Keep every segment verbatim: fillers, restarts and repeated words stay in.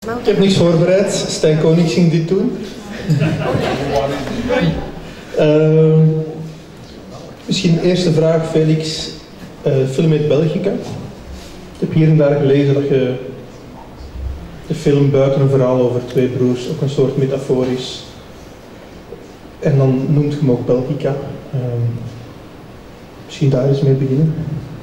Ik heb niks voorbereid. Stijn Konings ging dit doen. uh, misschien de eerste vraag, Felix. Uh, film heet Belgica. Ik heb hier en daar gelezen dat je de film buiten een verhaal over twee broers ook een soort metafoor is. En dan noemt je hem ook Belgica. Uh, misschien daar eens mee beginnen.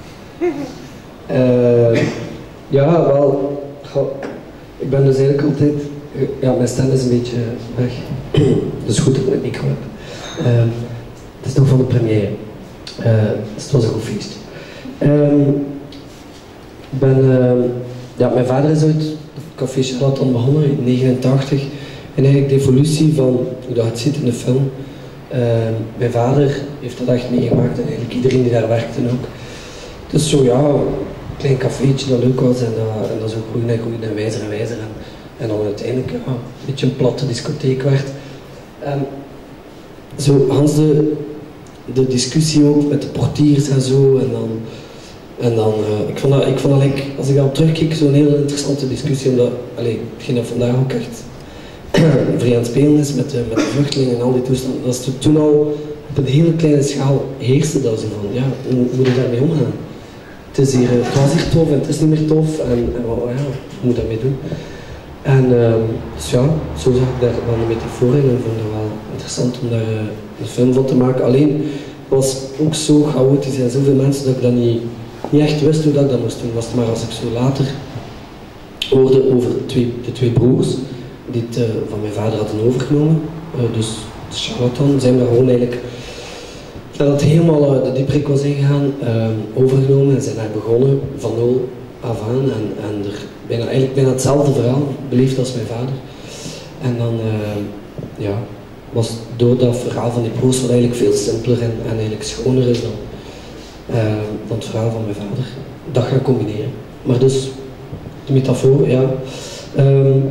Uh, ja, wel. Goh, ik ben dus eigenlijk altijd. Ja, mijn stem is een beetje weg. Dus goed dat ik het micro heb. Uh, het is nog van de première. Uh, dus het was een goed feest. Uh, ik ben, uh, ja, mijn vader is uit het Café Charlatan begonnen in negentien negenentachtig. En eigenlijk de evolutie van hoe dat het zit in de film. Uh, mijn vader heeft dat echt meegemaakt en eigenlijk iedereen die daar werkte ook. Dus zo ja, een klein cafeetje dat leuk was en dat, en dat zo groeide en groeide en wijzer en wijzer. En, en dan uiteindelijk ja, een beetje een platte discotheek werd. En zo Hans de, de discussie ook met de portiers en zo. En dan, en dan uh, ik vond dat, ik vond dat like, als ik daarop terugkijk, zo'n hele interessante discussie. Omdat, allee, hetgeen dat vandaag ook echt vrij aan het spelen is met de, met de vluchtelingen en al die toestanden. Dat is toen al op een hele kleine schaal heerste dat zo van, ja, hoe moet je daarmee omgaan? Het is hier, het was hier tof en het is niet meer tof en, en oh, ja, hoe moet je daarmee doen? En uh, dus ja, zo zag ik daar wel een metafoor in en vond het wel interessant om daar uh, een film van te maken. Alleen het was ook zo chaotisch en zoveel mensen dat ik dat niet, niet echt wist hoe dat ik dat moest doen. Was het maar als ik zo later hoorde over de twee, de twee broers die het uh, van mijn vader hadden overgenomen. Uh, dus Charlatan zijn we gewoon eigenlijk dat het helemaal uh, de dieprik was ingegaan, uh, overgenomen en zijn daar begonnen van nul af aan en, en er bijna, eigenlijk bijna hetzelfde verhaal beleefd als mijn vader. En dan uh, ja, was door dat verhaal van die broers wat eigenlijk veel simpeler en, en eigenlijk schoner is dan, uh, dan het verhaal van mijn vader. Dat gaan combineren. Maar dus, de metafoor, ja. Um,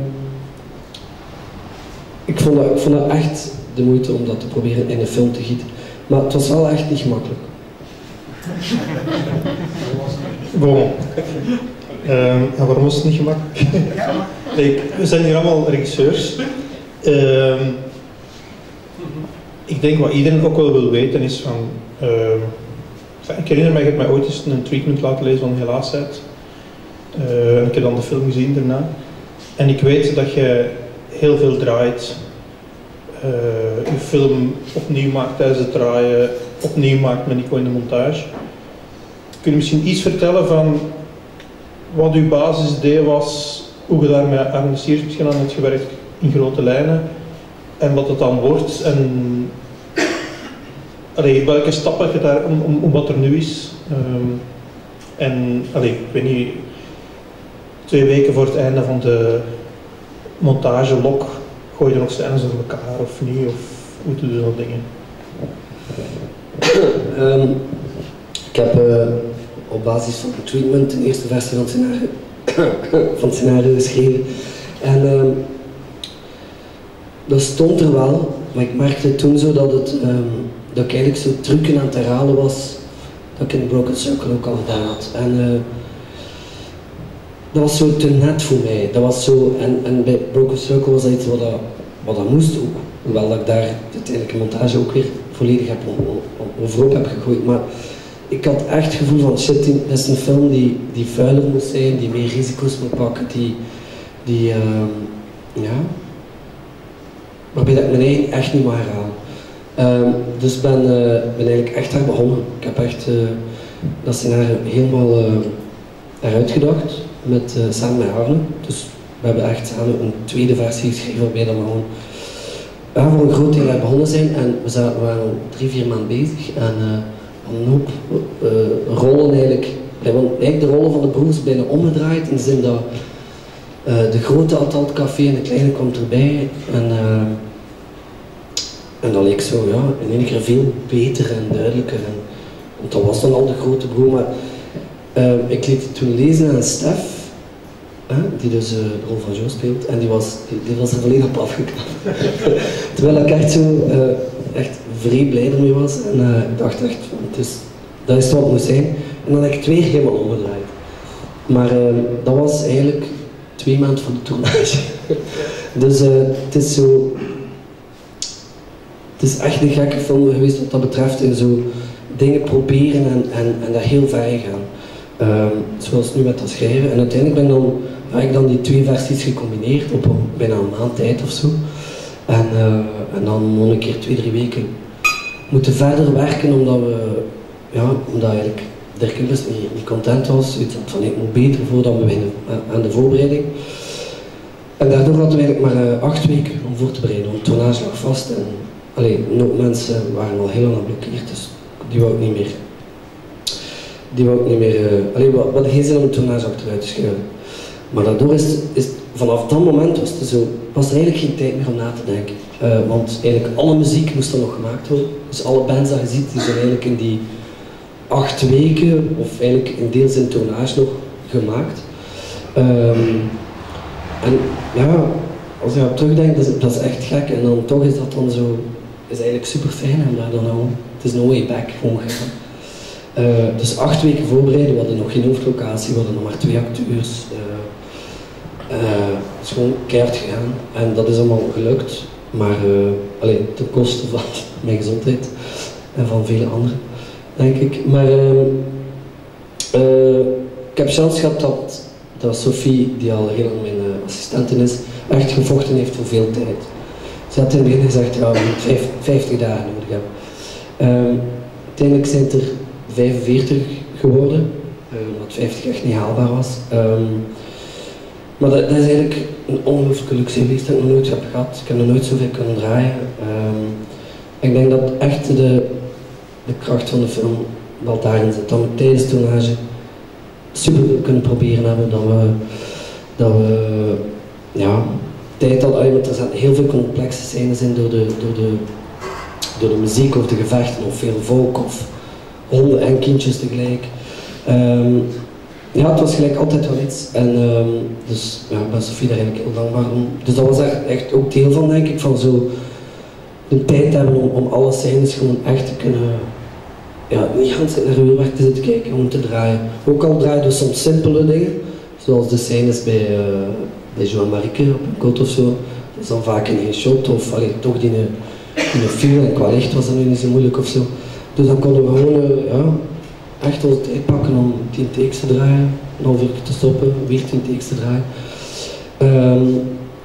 ik, vond dat, ik vond dat echt de moeite om dat te proberen in een film te gieten. Maar het was wel echt niet gemakkelijk. Bon. Uh, en waarom was het niet gemakkelijk? Like, we zijn hier allemaal regisseurs. Uh, ik denk wat iedereen ook wel wil weten is van... Uh, ik herinner mij, ik heb mij ooit eens een treatment laten lezen van Helaasheid. Uh, ik heb dan de film gezien daarna. En ik weet dat je heel veel draait. Uh, je film opnieuw maakt tijdens het draaien, opnieuw maakt met Nico in de montage. Kun je misschien iets vertellen van wat uw basisidee was, hoe je daar met Arne Siers misschien aan hebt gewerkt in grote lijnen en wat het dan wordt en allee, welke stappen je daar om, om, om wat er nu is. Um, en allee, ik weet niet, twee weken voor het einde van de montagelok. Gooi je nog scènes door elkaar of niet? Of hoe doe je dat dingen? Um, ik heb uh, op basis van de treatment de eerste versie van het scenario, van het scenario geschreven. En um, dat stond er wel, maar ik merkte toen zo dat, het, um, dat ik eigenlijk zo trucken aan het herhalen was dat ik in de Broken Circle ook al gedaan had. En, uh, dat was zo te net voor mij. Dat was zo, en, en bij Broken Circle was dat iets wat dat, wat dat moest ook. Hoewel dat ik daar uiteindelijk een montage ook weer volledig heb overop heb gegooid. Maar ik had echt het gevoel van shit, dat is een film die, die vuiler moest zijn, die meer risico's moet pakken, die, die uh, ja, waarbij dat ik mijn eigen echt niet mag herhalen. Uh, dus ik ben, uh, ben eigenlijk echt daar begonnen. Ik heb echt uh, dat scenario helemaal uh, eruit gedacht. Met, uh, samen met Arne. Dus we hebben echt samen een tweede versie geschreven waarbij dan gewoon ja, voor een groot deel daar begonnen zijn. En we, zaten, we waren al drie, vier maanden bezig en uh, een hoop uh, rollen eigenlijk. Eigenlijk de rollen van de broers bijna omgedraaid in de zin dat uh, de grote had al het café en de kleine kwam erbij. En, uh, en dat leek zo ja, in één keer veel beter en duidelijker. En, want dat was dan al de grote broer. Maar, Uh, ik liet het toen lezen aan Stef, uh, die dus uh, de rol van Jo speelt, en die was, die, die was er volledig op afgekapt. Terwijl ik echt zo, uh, echt vrij blij ermee was, en uh, ik dacht echt, het is, dat is wat het moet zijn. En dan heb ik het weer helemaal omgedraaid. Maar uh, dat was eigenlijk twee maanden van de tournage. Dus uh, het is zo... Het is echt een gekke film geweest wat dat betreft. En zo dingen proberen en, en, en daar heel ver in gaan. Um, zoals nu met dat schrijven. En uiteindelijk ben ik dan, heb ik dan die twee versies gecombineerd op een, bijna een maand tijd of zo. En, uh, en dan nog een keer twee, drie weken moeten verder werken omdat we, ja, omdat eigenlijk Dirk Ilves niet, niet content was. Iets van ik moet beter voordat we beginnen aan de voorbereiding. En daardoor hadden we eigenlijk maar uh, acht weken om voor te bereiden. Want het tournage lag vast en allee, nog mensen waren al heel lang geblokkeerd, dus die wou ik niet meer. Die wou ik niet meer. Uh, allee, we hadden geen zin om het tournage achteruit te schuiven. Maar daardoor is, is vanaf dat moment was, het zo, was er eigenlijk geen tijd meer om na te denken. Uh, want eigenlijk alle muziek moest er nog gemaakt worden. Dus alle bands dat je ziet, die zijn eigenlijk in die acht weken, of eigenlijk in deels in tournage nog gemaakt. Um, en ja, als je op terugdenkt, dat is, dat is echt gek. En dan toch is dat dan zo, is eigenlijk super fijn en daar dan al, het is no way back gewoon gegaan. Uh, dus acht weken voorbereiden, we hadden nog geen hoofdlocatie, we hadden nog maar twee acteurs. Uh, uh, het is gewoon keihard gegaan en dat is allemaal gelukt, maar uh, alleen ten koste van mijn gezondheid en van vele anderen, denk ik. Maar uh, uh, ik heb chance gehad dat, dat Sophie, die al heel lang mijn uh, assistente is, echt gevochten heeft voor veel tijd. Ze had in het begin gezegd, ja, we moeten vijftig dagen nodig hebben. Uh, uiteindelijk zijn het er vijfenveertig geworden, uh, omdat vijftig echt niet haalbaar was. Um, maar dat, dat is eigenlijk een ongelooflijke luxe geweest dat ik nog nooit heb gehad. Ik heb nog nooit zoveel kunnen draaien. Um, ik denk dat echt de, de kracht van de film wel daarin zit. Dat we tijdens de tournage super kunnen proberen hebben. Dat we, dat we ja, tijd hadden, er zaten heel veel complexe scènes in door de, door de, door de muziek of de gevechten of veel volk of honden en kindjes tegelijk. Um, ja, het was gelijk altijd wel iets. En um, dus ja, ik ben Sophie daar eigenlijk heel dankbaar om. Dus dat was echt, echt ook deel van, denk ik, van zo de tijd hebben om, om alle scènes gewoon echt te kunnen, ja, niet gaan zitten naar uurwerk te zitten kijken, gewoon te draaien. Ook al draaien we soms simpele dingen, zoals de scènes bij, uh, bij Joan Marieke op een kot of zo. Dat is dan vaak in één shot, of allee, toch die in een film en qua licht was dat nu niet zo moeilijk of zo. Dus dan konden we gewoon uh, ja, echt onze tijd pakken om tien takes te draaien, een half uur te stoppen, weer tien takes te draaien. Um,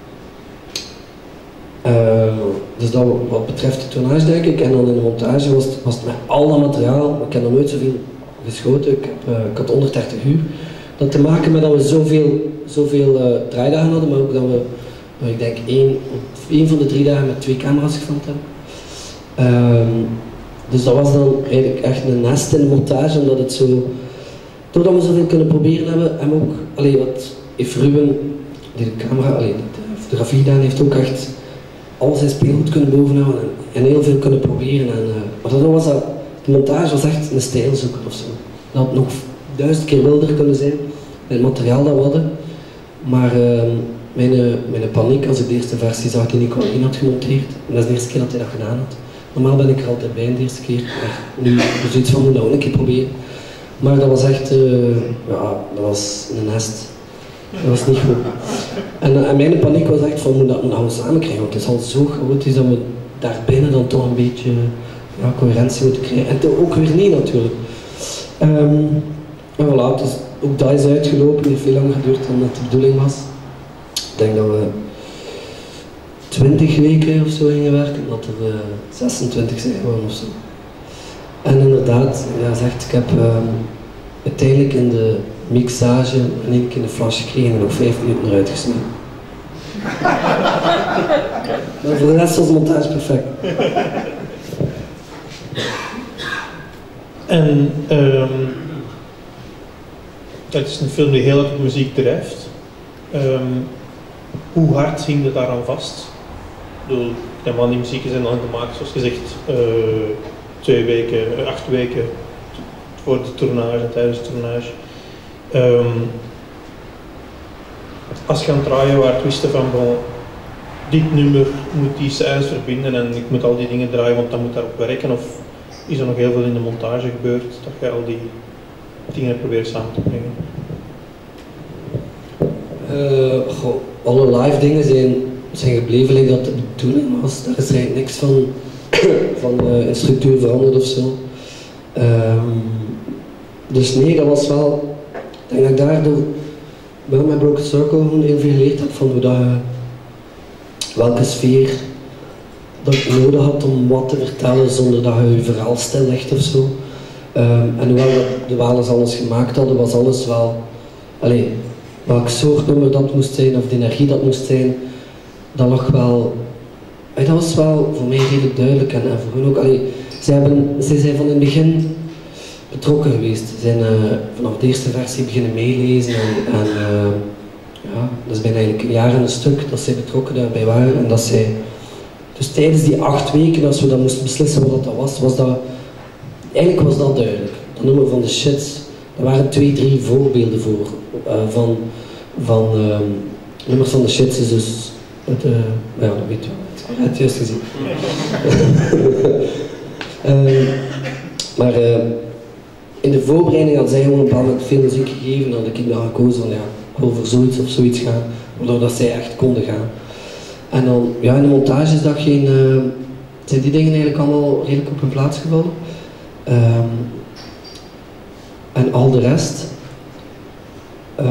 uh, dus dat wat betreft de tournage, denk ik. En dan in de montage was het, was het met al dat materiaal. Ik heb nog nooit zoveel geschoten, ik, heb, uh, ik had honderddertig uur. Dat te maken met dat we zoveel, zoveel uh, draaidagen hadden, maar ook dat we, uh, ik denk, één, één van de drie dagen met twee camera's gefilmd hebben. Um, Dus dat was dan eigenlijk echt een nest in de montage, omdat het zo... Doordat we zoveel kunnen proberen hebben, en ook... Allee, wat heeft Ruben, die de camera, allee, de fotografie gedaan, heeft ook echt al zijn speelgoed kunnen bovenhouden en, en heel veel kunnen proberen. En, uh, maar dan was dat... De montage was echt een stijlzoeker of zo. Dat had nog duizend keer wilder kunnen zijn, met het materiaal dat we hadden. Maar uh, mijn, mijn paniek als ik de eerste versie zag die Nico in had gemonteerd, en dat is de eerste keer dat hij dat gedaan had. Normaal ben ik er altijd bij de eerste keer, maar nu dus iets van moet dat ook een keer proberen. Maar dat was echt, uh, ja, dat was een nest. Dat was niet goed. En, en mijn paniek was echt van, moet dat, moet dat gewoon samen krijgen, want het is al zo chaotisch dat we daar binnen dan toch een beetje ja, coherentie moeten krijgen. En toch ook weer niet natuurlijk. Um, en voilà, dus ook dat is uitgelopen, het heeft veel langer geduurd dan dat de bedoeling was. Ik denk dat we twintig weken of zo gingen werken, dat er uh, zesentwintig zijn gewoon of zo. En inderdaad, ja, zegt, ik heb uh, uiteindelijk in de mixage en één keer in de flash gekregen en nog vijf minuten eruit gesneden. Maar voor de rest was de montage perfect. En um, het is een film die heel erg op muziek drijft. Um, hoe hard hing je daaraan vast? Ik bedoel, ja, man, die muziek zijn dan gemaakt, zoals gezegd, uh, twee weken, uh, acht weken voor de tournage, tijdens de tournage. Um, als je aan het draaien waart, wisten van, bon, dit nummer moet die scènes verbinden en ik moet al die dingen draaien, want dan moet daarop werken, of is er nog heel veel in de montage gebeurd, dat je al die dingen probeert samen te brengen? Uh, goh, alle live dingen zijn, zijn gebleven like dat de bedoeling was. Daar is eigenlijk niks van, van uh, in structuur veranderd of zo. Um, dus nee, dat was wel... Ik denk dat ik daardoor wel met Broken Circle gewoon heel veel geleerd heb van hoe dat je, welke sfeer dat ik nodig had om wat te vertellen zonder dat je je verhaal stillegt of zo. Um, en hoewel we wel alles gemaakt hadden, was alles wel... Allee, welk soort nummer dat moest zijn of de energie dat moest zijn, dat lag wel... Dat was wel voor mij redelijk duidelijk en, en voor hen ook. Allee, zij, hebben, zij zijn van in het begin betrokken geweest. Ze zijn uh, vanaf de eerste versie beginnen meelezen en, en uh, ja, dat is bijna eigenlijk een jaar en een stuk dat zij betrokken daarbij waren en dat zij... Dus tijdens die acht weken, als we dan moesten beslissen wat dat was, was dat... Eigenlijk was dat duidelijk. Dat nummer van de Shits, er waren twee, drie voorbeelden voor. Uh, van van uh, nummers van de Shits is dus... Het, uh, ja, dat weet je wel. Je hebt het juist gezien. uh, maar uh, in de voorbereiding had zij gewoon een bepaald moment veel muziek gegeven en had ik dan gekozen van ja, ik wil voor zoiets of zoiets gaan, waardoor dat zij echt konden gaan. En dan, ja, in de montage is dat geen... Uh, zijn die dingen eigenlijk allemaal redelijk op hun plaats gevallen. Um, en al de rest... Uh,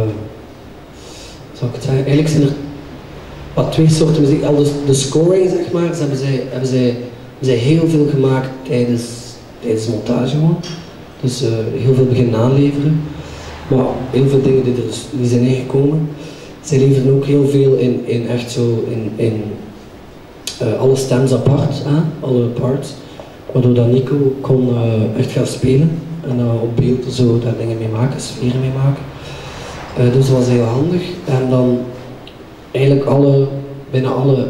zou ik het zeggen? Eigenlijk zijn er wat twee soorten muziek. Al de, de scoring, zeg maar, hebben zij, hebben zij, hebben zij heel veel gemaakt tijdens, tijdens montage gewoon. Dus uh, heel veel beginnen aanleveren. Maar heel veel dingen die, er, die zijn ingekomen. Zij leveren ook heel veel in, in echt zo, in, in uh, alle stems apart aan, alle parts. Waardoor dat Nico kon uh, echt gaan spelen en uh, op beeld zo daar dingen mee maken, sferen mee maken. Uh, dus dat was heel handig. En dan eigenlijk alle, bijna alle...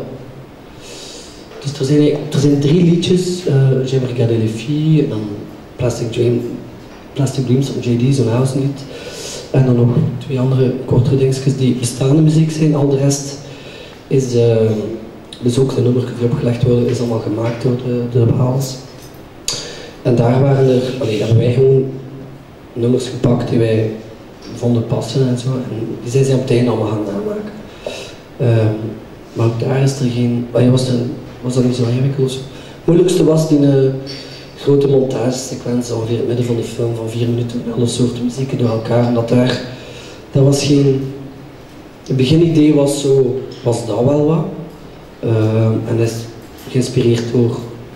Dus er zijn, er zijn drie liedjes, uh, J'aime regarder les filles, en dan Plastic, Dream, Plastic Dreams van J D, zo'n house lied. En dan nog twee andere kortere dingetjes die bestaande muziek zijn. Al de rest is, uh, dus ook de nummers die opgelegd worden, is allemaal gemaakt door de, door de Baals. En daar waren er, allee, hebben wij gewoon nummers gepakt die wij vonden passen en zo. En die zijn ze op het einde allemaal gaan namaken. Um, maar ook daar is er geen, allee, was, er, was dat niet zo ingewikkeld. Het moeilijkste was die uh, grote montagesequentie ongeveer in het midden van de film van vier minuten met alle soorten muziek door elkaar. En dat daar, dat was geen, het beginidee was zo, was dat wel wat. Uh, en dat is geïnspireerd door,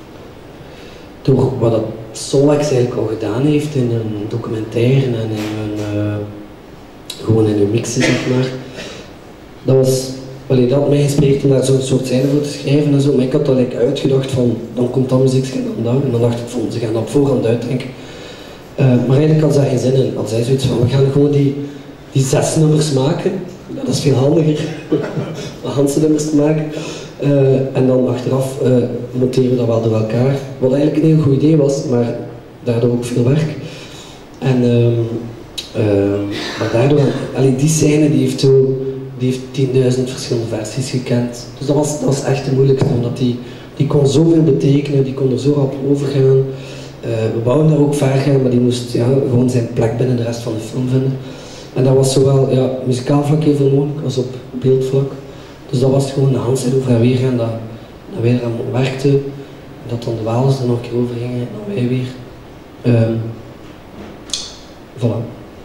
door wat dat Solex eigenlijk al gedaan heeft in een documentaire en in een, uh, gewoon in een mixen, zeg maar. Dat was, allee, dat had mij geïnspireerd om daar zo'n soort scène voor te schrijven en zo, maar ik had dat like uitgedacht van, dan komt dat muziek en dan dat, en dan dacht ik van, ze gaan dat op voorhand uitdenken. Uh, maar eigenlijk had zij geen zin in, had zij zoiets van, we gaan gewoon die, die zes nummers maken, dat is veel handiger, om Hanse nummers te maken. Uh, en dan achteraf uh, monteren we dat wel door elkaar, wat eigenlijk een heel goed idee was, maar daardoor ook veel werk. En uh, uh, maar daardoor, allee, die scène die heeft zo, die heeft tienduizend verschillende versies gekend. Dus dat was, dat was echt het moeilijkste, omdat die, die kon zoveel betekenen, die kon er zo rap overgaan. Uh, we wouden daar ook ver gaan, maar die moest ja, gewoon zijn plek binnen de rest van de film vinden. En dat was zowel ja, muzikaal vlak heel veel mogelijk als op beeldvlak. Dus dat was gewoon de handset over en weer gaan, dat, dat wij eraan werkten. Dat dan de Waalers er nog een keer over gingen en dan wij weer. Um, voilà.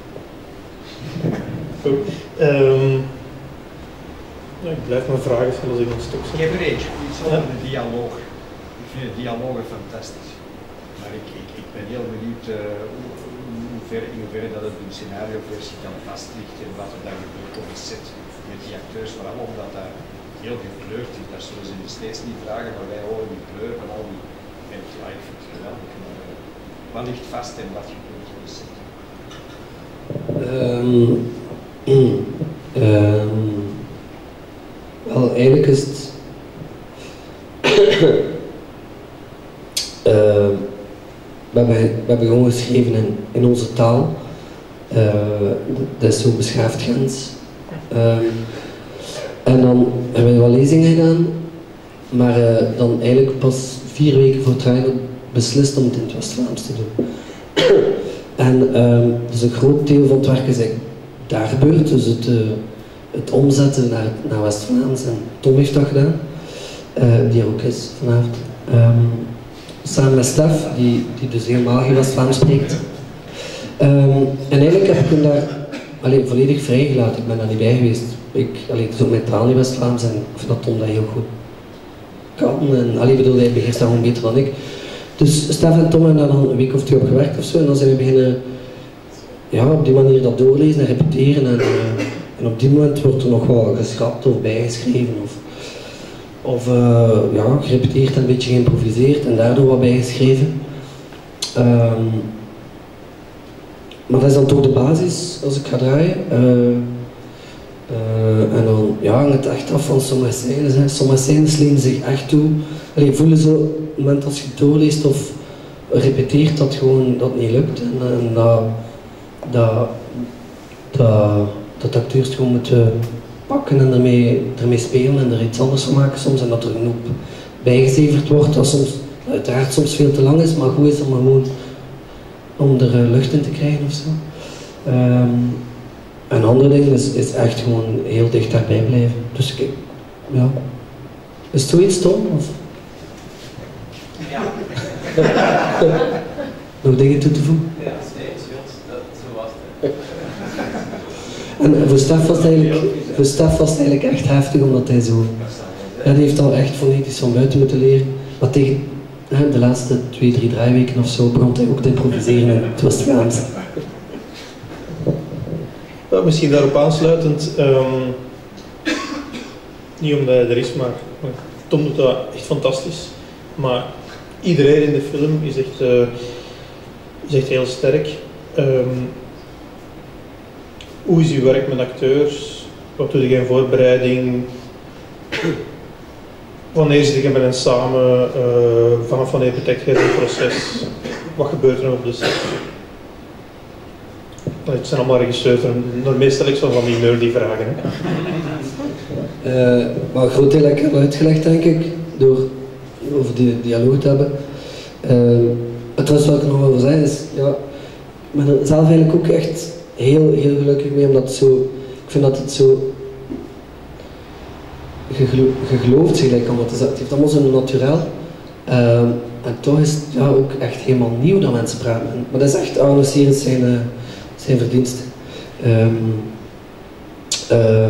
Goed. Um, ja, ik blijf mijn vragen stellen als ik een stuk zet. Ik heb er eentje, iets over de dialoog. Ik vind de dialogen fantastisch. Maar ik, ik, ik ben heel benieuwd uh, hoe, hoe ver, in hoeverre dat het een scenarioversie kan vastligt en wat er dan gebeurt op het set met die acteurs, vooral omdat daar heel gekleurd is. Dat zullen ze steeds niet vragen, maar wij horen die kleur van al die... En ja, ik vind het geweldig. Maar, uh, wat ligt vast en wat gebeurt op het set? Um, mm, um, wel, eigenlijk is het... uh, we, hebben, we hebben gewoon geschreven in, in onze taal. Uh, dat is zo beschaafd Gens. Um, en dan hebben we wel lezingen gedaan, maar uh, dan eigenlijk pas vier weken voor het rijden beslist om het in het West-Vlaams te doen. En um, dus een groot deel van het werk is eigenlijk daar gebeurd, dus het, uh, het omzetten naar, naar West-Vlaams. En Tom heeft dat gedaan, uh, die er ook is vanavond. Um, samen met Stef, die, die dus helemaal geen West-Vlaams spreekt. Um, en eigenlijk heb ik hem daar allee, volledig vrijgelaten. Ik ben daar niet bij geweest. Ik, allee, het is ook mijn taal niet West-Vlaams en ik vind dat Tom dat heel goed kan. En allee, bedoel, hij beheerst dat gewoon beter dan ik. Dus Stef en Tom hebben daar dan een week of twee op gewerkt of zo. En dan zijn we beginnen ja, op die manier dat doorlezen en repeteren. En, uh, en op die moment wordt er nog wel geschrapt of bijgeschreven. Of, of uh, ja, gerepeteerd en een beetje geïmproviseerd en daardoor wat bijgeschreven. Um, maar dat is dan toch de basis als ik ga draaien. Uh, uh, en dan ja, hangt het echt af van sommige scènes. Hè. Sommige scènes lenen zich echt toe. Allee, voelen zo op het moment als je het doorleest of repeteert dat gewoon dat niet lukt. En, en dat, dat, dat, dat acteurs het gewoon moeten pakken en ermee, ermee spelen en er iets anders van maken soms. En dat er genoeg bijgezeverd wordt, dat soms uiteraard soms veel te lang is, maar goed is om gewoon om er uh, lucht in te krijgen ofzo. Um, een ander ding is, is echt gewoon heel dicht daarbij blijven. Dus ik, ja. Is het zoiets, Tom? Of? Ja. Nog dingen toe te voegen? Ja, nee, dat, zo was het. En voor Stef was het eigenlijk, voor Stef was het eigenlijk echt heftig, omdat hij zo... Ja, die heeft al echt fonetisch van buiten moeten leren. Maar tegen hè, de laatste twee, drie draaiweken of zo begon hij ook te improviseren in het West-Vlaams. Ja, misschien daarop aansluitend, um, niet omdat hij er is, maar, maar Tom doet dat echt fantastisch. Maar iedereen in de film is echt, uh, is echt heel sterk. Um, hoe is uw werk met acteurs? Wat doe je in voorbereiding? Wanneer zit je met hen samen? Uh, vanaf wanneer betekent je het proces? Wat gebeurt er op de set? Het zijn allemaal regisseurs, normaal stel ik zo van die nerdy vragen. Uh, maar een groot deel heb ik al uitgelegd, denk ik, door over die dialoog te hebben. Uh, het was wat ik nog wil zeggen is, ja, ik ben er zelf eigenlijk ook echt heel, heel gelukkig mee, omdat het zo, ik vind dat het zo gegelo geloofd is gelijk, omdat het, het heeft allemaal zo'n naturel. Uh, en toch is het ja, ook echt helemaal nieuw dat mensen praten. Maar dat is echt Arno Sierens zijn, uh, zijn verdienst. Um, uh,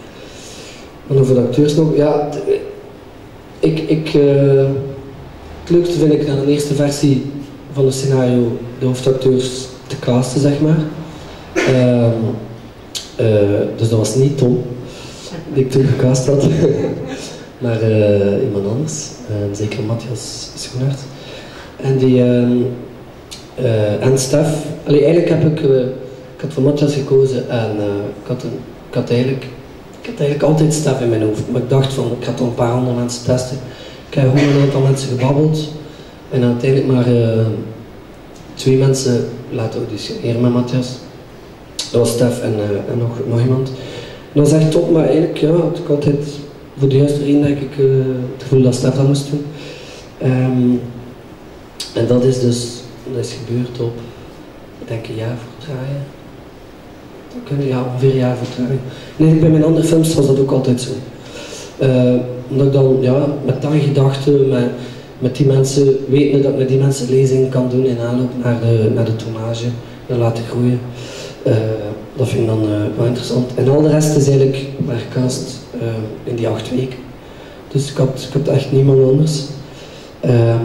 en over de acteurs nog, ja, ik, ik, uh, het leukste vind ik aan de eerste versie van het scenario de hoofdacteurs te casten, zeg maar. Um, uh, dus dat was niet Tom, die ik toen gecast had, maar uh, iemand anders, uh, zeker Matthias Schoenaert. En die, uh, uh, en Stef, allee, eigenlijk heb ik, uh, ik had voor Matthias gekozen en uh, ik, had een, ik had eigenlijk Ik had eigenlijk altijd Stef in mijn hoofd, maar ik dacht van, ik ga toch een paar andere mensen testen. Ik heb gewoon een aantal mensen gebabbeld en uiteindelijk maar uh, twee mensen laten auditioneren met Matthias. Dat was Stef en, uh, en nog, nog iemand. En dat was echt top, maar eigenlijk ja, had ik altijd voor de juiste reden denk ik uh, het gevoel dat Stef dat moest doen. Um, en dat is dus dat is gebeurd op, ik denk een jaar voor draaien. Dat kunnen ja, ongeveer een jaar voor draaien. Nee, bij mijn andere films was dat ook altijd zo. Uh, omdat ik dan ja, met dat gedachte, met, met die mensen, weten dat ik met die mensen lezingen kan doen in aanloop naar de, naar de tournage, en laten groeien. Uh, dat vind ik dan uh, wel interessant. En al de rest is eigenlijk maar gecast uh, in die acht weken. Dus ik had, ik had echt niemand anders. Um,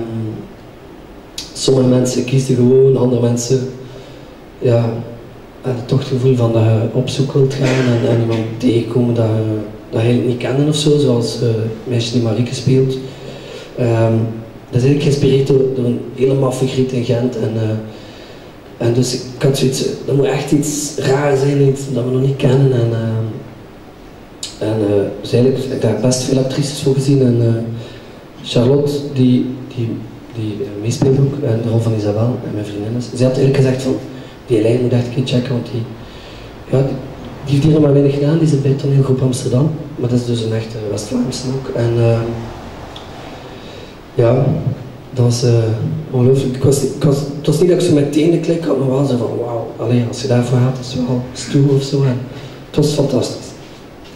sommige mensen kiezen gewoon, andere mensen ja, hebben toch het gevoel van dat je op zoek wilt gaan en, en iemand tegenkomen dat je, dat je niet kennen of zo, zoals uh, het meisje die Marieke speelt. Um, dat is eigenlijk geïnspireerd door, door een hele maffe griet in Gent. En, uh, en dus ik had zoiets, dat moet echt iets raar zijn, iets dat we nog niet kennen. En, uh, en uh, dus eigenlijk, ik heb best veel actrices voor gezien. En uh, Charlotte, die, die, die uh, meespeelt ook, en de rol van Isabel, en mijn vriendin is. Ze had eigenlijk gezegd van, die lijn moet echt een keer checken, want die, ja, die, die heeft hier nog maar weinig gedaan, die zit bij het toneelgroep Amsterdam. Maar dat is dus een echte West-Vlaamse ook. En uh, ja, dat was uh, ongelooflijk. Ik was, ik was, het was niet dat ik zo meteen de klik had, maar wel zo van wauw, alleen als je daarvoor gaat, is het wel stoer of zo. En het was fantastisch.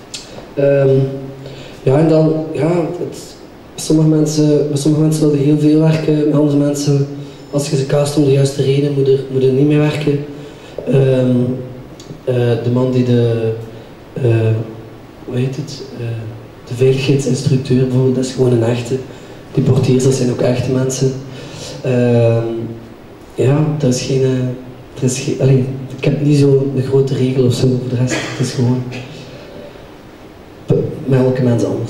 Um, ja, en dan, ja, het, sommige mensen, met sommige mensen willen heel veel werken, met andere mensen, als je ze cast om de juiste reden, moet er, moet er niet mee werken. Um, uh, de man die de, uh, hoe heet het, uh, de veiligheidsinstructeur bijvoorbeeld, dat is gewoon een echte. Die portiers, dat zijn ook echte mensen. Um, ja, er is geen, er is geen, allee, ik heb niet zo een grote regel of zo voor de rest, het is gewoon met elke mens anders.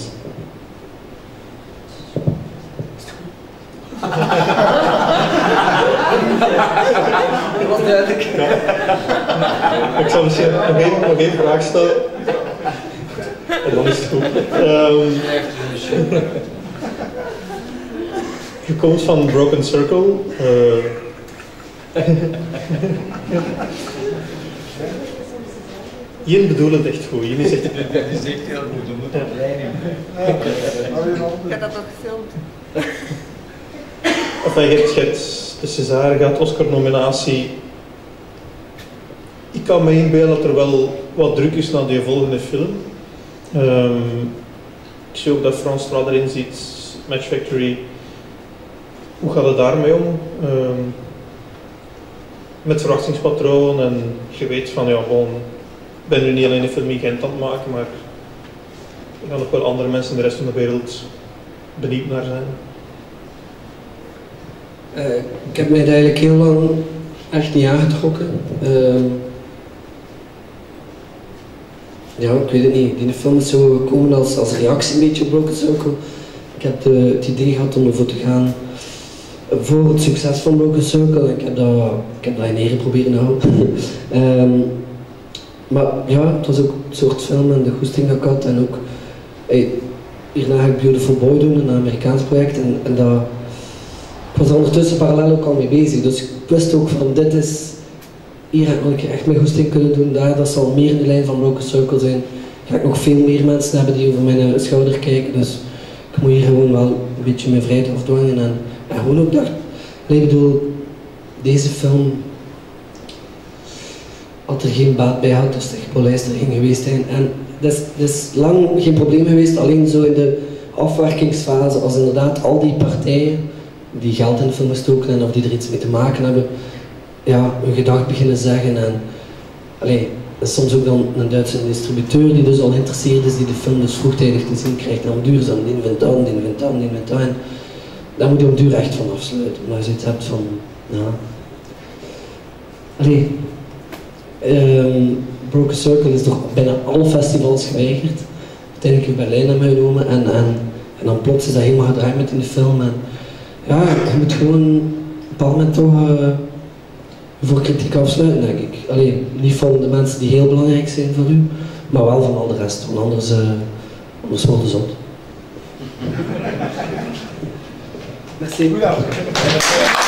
Dat was duidelijk. Ja. Ik zal misschien nog één, nog één vraag stellen. En dan is het goed. Um, je komt van Broken Circle. Uh, Jen bedoelt het echt goed. Jen is echt... Dat is echt heel goed, je moet dat leiden. Ik heb dat toch gefilmd. Enfin, je hebt, je hebt de César gehad, Oscar-nominatie. Ik kan me inbeelden dat er wel wat druk is naar die volgende film. Um, ik zie ook dat Frans Stroud erin zit, Match Factory. Hoe gaat het daarmee om? Um, met verwachtingspatroon en je weet van ja, gewoon, ik ben nu niet alleen een film in Gent aan het maken, maar er gaan ook wel andere mensen in de rest van de wereld benieuwd naar zijn. Uh, ik heb mij er eigenlijk heel lang echt niet aangetrokken. Uh, ja, ik weet het niet. Die film is zo gekomen als, als reactie een beetje op Broken Circle. Ik heb de, het idee gehad om ervoor te gaan voor het succes van Broken Circle. Ik heb dat, ik heb dat in ere proberen te houden. um, maar ja, het was ook een soort film en de goesting dat ik had. En ook, hey, hierna ga ik Beautiful Boy doen, een Amerikaans project. En, en dat, ik was er ondertussen parallel ook al mee bezig. Dus ik wist ook van dit is, hier wil ik echt mijn goesting kunnen doen. Daar, dat zal meer in de lijn van Broken Circle zijn. Ga ik nog veel meer mensen hebben die over mijn schouder kijken. Dus ik moet hier gewoon wel een beetje mijn vrijheid afdwingen. En, en gewoon ook dat, ik bedoel, deze film had er geen baat bij had als de gepolijster ging geweest zijn. En dat is, dat is lang geen probleem geweest, alleen zo in de afwerkingsfase, als inderdaad al die partijen die geld in de film gestoken en of die er iets mee te maken hebben, ja, hun gedacht beginnen zeggen. En allee, dat is soms ook dan een Duitse distributeur die dus al geïnteresseerd is, die de film dus vroegtijdig te zien krijgt en dan duurzaam, die vindt dat, die vindt dat, die vindt dat. En daar moet je op duur echt van afsluiten, omdat je zoiets hebt van, ja. Allee, um, Broken Circle is door bijna alle festivals geweigerd. Uiteindelijk in Berlijn hebben we genomen en, en, en dan plots is dat helemaal gedraaid met in de film. En, ja, je moet gewoon op een bepaald moment toch uh, voor kritiek afsluiten, denk ik. Allee, niet van de mensen die heel belangrijk zijn voor u, maar wel van al de rest, want anders, uh, anders wordt het zot. Merci.